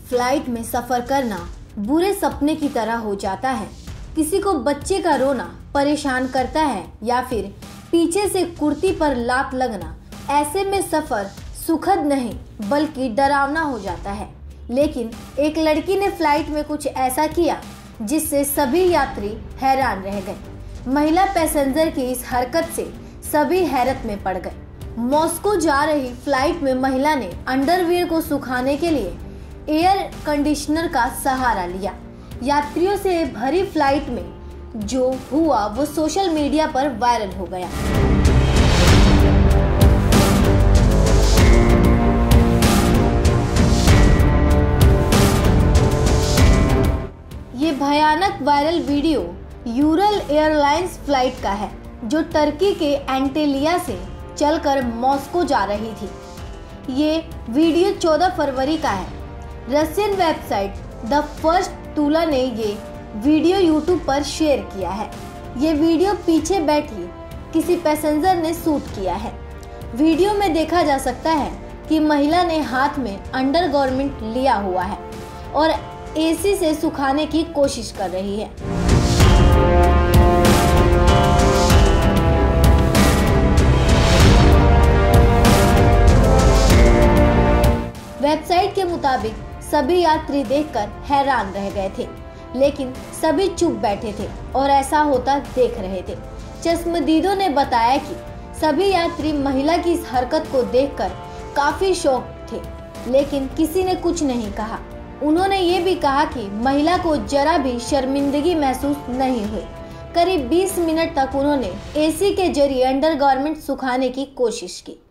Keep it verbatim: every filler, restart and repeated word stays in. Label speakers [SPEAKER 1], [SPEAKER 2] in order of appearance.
[SPEAKER 1] Flight में सफर करना बुरे सपने की तरह हो जाता है। किसी को बच्चे का रोना परेशान करता है या फिर पीछे से कुर्ती पर लात लगना। ऐसे में सफर सुखद नहीं बल्कि डरावना हो जाता है। लेकिन एक लड़की ने फ्लाइट में कुछ ऐसा किया जिससे सभी यात्री हैरान रह गए। महिला पैसेंजर की इस हरकत से सभी हैरत में पड़ गए। मॉस्को जा रही फ्लाइट में महिला ने अंडरवियर को सुखाने के लिए एयर कंडीशनर का सहारा लिया। यात्रियों से भरी फ्लाइट में जो हुआ वो सोशल मीडिया पर वायरल हो गया। ये भयानक viral video Ural Airlines flight का है जो टर्की के एंटेलिया से चलकर मॉस्को जा रही थी। ये वीडियो चौदह फरवरी का है। Russian website the first Tula ने ये वीडियो यूट्यूब पर शेयर किया है। ये वीडियो पीछे बैठी किसी पैसेंजर ने शूट किया है। वीडियो में देखा जा सकता है कि महिला ने हाथ में अंडरगारमेंट लिया हुआ है और एसी से सुखाने की कोशिश कर रही है। वेबसाइट के मुताबिक सभी यात्री देखकर हैरान रह गए थे, लेकिन सभी चुप बैठे थे और ऐसा होता देख रहे थे। चश्मदीदों ने बताया कि सभी यात्री महिला की इस हरकत को देखकर काफी शॉक थे, लेकिन किसी ने कुछ नहीं कहा। उन्होंने ये भी कहा कि महिला को जरा भी शर्मिंदगी महसूस नहीं हुई। करीब बीस मिनट तक उन्होंने एसी के जरिए अंडरगारमेंट सुखाने की कोशिश की।